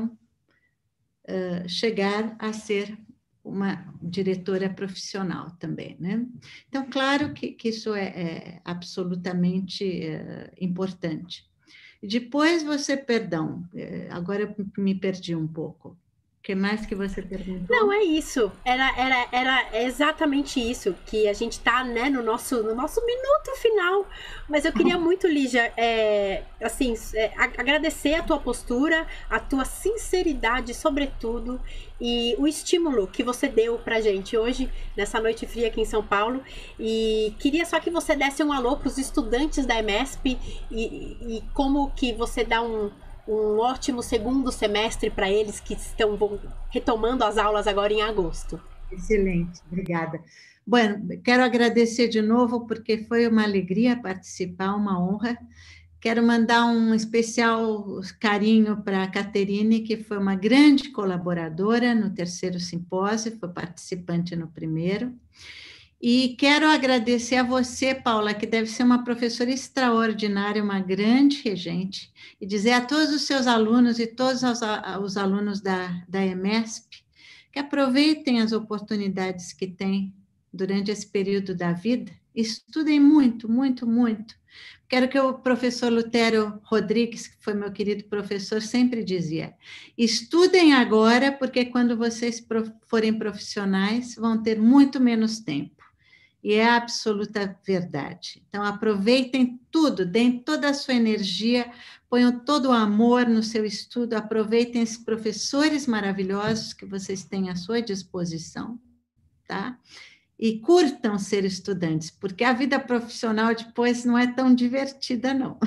uh, chegar a ser uma diretora profissional também, né? Então, claro que, que isso é, é absolutamente é, importante. Depois você, perdão, agora eu me perdi um pouco. O que mais que você perguntou? Não, é isso. Era, era, era exatamente isso, que a gente está, né, no nosso, no nosso minuto final. Mas eu queria muito, Lígia, é, assim, é, agradecer a tua postura, a tua sinceridade, sobretudo, e o estímulo que você deu pra gente hoje, nessa noite fria aqui em São Paulo. E queria só que você desse um alô para os estudantes da EMESP e, e como que você dá um... um ótimo segundo semestre para eles que estão retomando as aulas agora em agosto. Excelente, obrigada. Bueno, quero agradecer de novo, porque foi uma alegria participar, uma honra. Quero mandar um especial carinho para a Caterine, que foi uma grande colaboradora no terceiro simpósio, foi participante no primeiro. E quero agradecer a você, Paula, que deve ser uma professora extraordinária, uma grande regente, e dizer a todos os seus alunos e todos os, os alunos da, da EMESP que aproveitem as oportunidades que têm durante esse período da vida, estudem muito, muito, muito. Quero que o professor Lutero Rodrigues, que foi meu querido professor, sempre dizia, estudem agora, porque quando vocês forem profissionais, vão ter muito menos tempo. E é a absoluta verdade. Então, aproveitem tudo, deem toda a sua energia, ponham todo o amor no seu estudo, aproveitem esses professores maravilhosos que vocês têm à sua disposição, tá? E curtam ser estudantes, porque a vida profissional depois não é tão divertida, não.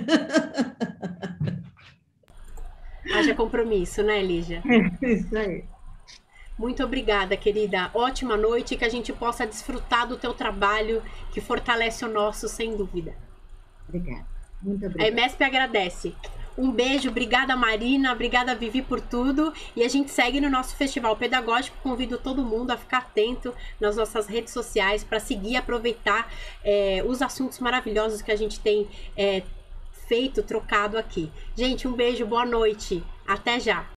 Haja compromisso, né, Lígia? É isso aí. Muito obrigada, querida. Ótima noite, que a gente possa desfrutar do teu trabalho, que fortalece o nosso, sem dúvida. Obrigada. Muito obrigada. A EMESP agradece. Um beijo, obrigada, Marina, obrigada, Vivi, por tudo. E a gente segue no nosso Festival Pedagógico. Convido todo mundo a ficar atento nas nossas redes sociais para seguir e aproveitar é, os assuntos maravilhosos que a gente tem é, feito, trocado aqui. Gente, um beijo, boa noite. Até já.